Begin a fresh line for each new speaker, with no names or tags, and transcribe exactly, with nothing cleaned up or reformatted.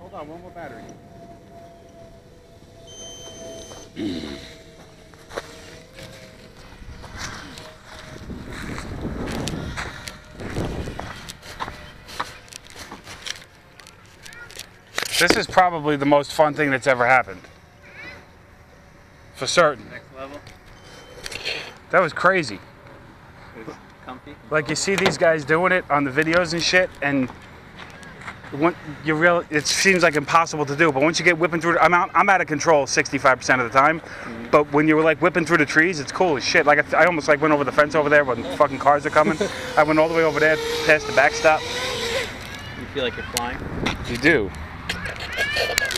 Hold on, one more battery.
This is probably the most fun thing that's ever happened. For certain.
Next level.
That was crazy.
It's comfy.
Like you see these guys doing it on the videos and shit, and when you real, it seems like impossible to do. But once you get whipping through, I'm out, I'm out of control sixty-five percent of the time. Mm-hmm. But when you were like whipping through the trees, it's cool as shit. Like I, I almost like went over the fence over there when fucking cars are coming. I went all the way over there, past the backstop.
You feel like you're flying?
You do.